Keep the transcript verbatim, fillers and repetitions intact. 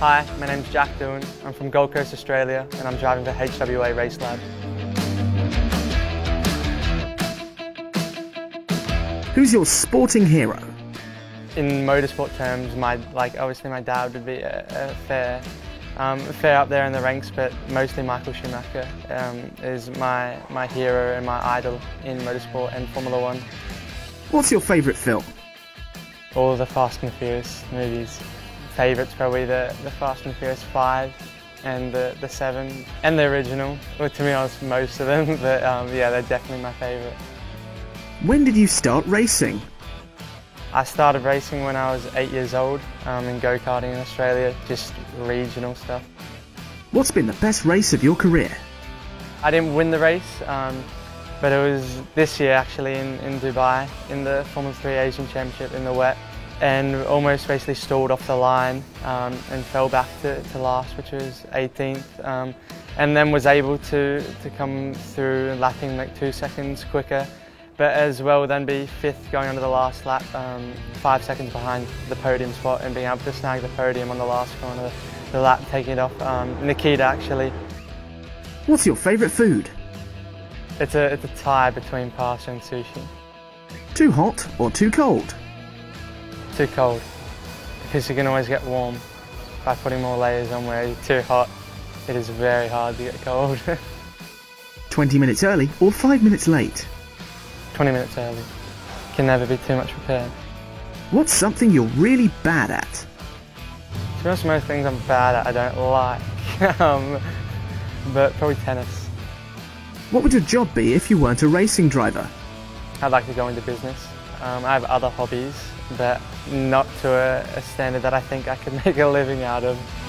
Hi, my name's Jack Doohan. I'm from Gold Coast, Australia, and I'm driving for H W A Race Lab. Who's your sporting hero? In motorsport terms, my like obviously my dad would be a, a fair, um, fair up there in the ranks, but mostly Michael Schumacher um, is my my hero and my idol in motorsport and Formula One. What's your favourite film? All of the Fast and Furious movies. Favourites probably the, the Fast and Furious five and the, the seven and the original. Well, to be honest, most of them, but um, yeah, they're definitely my favourite. When did you start racing? I started racing when I was eight years old um, in go-karting in Australia, just regional stuff. What's been the best race of your career? I didn't win the race, um, but it was this year actually in, in Dubai in the Formula three Asian Championship in the wet, and almost basically stalled off the line um, and fell back to, to last, which was eighteenth, um, and then was able to, to come through lapping like two seconds quicker, but as well then be fifth going onto the last lap, um, five seconds behind the podium spot, and being able to snag the podium on the last corner of the, the lap, taking it off um, Nikita actually. What's your favourite food? It's a, it's a tie between pasta and sushi. Too hot or too cold? Too cold, because you can always get warm by putting more layers on. Where you're too hot, it is very hard to get cold. twenty minutes early or five minutes late? twenty minutes early. Can never be too much prepared. What's something you're really bad at? To be honest, most things I'm bad at I don't like, um, but probably tennis. What would your job be if you weren't a racing driver? I'd like to go into business. Um, I have other hobbies, but not to a, a standard that I think I could make a living out of.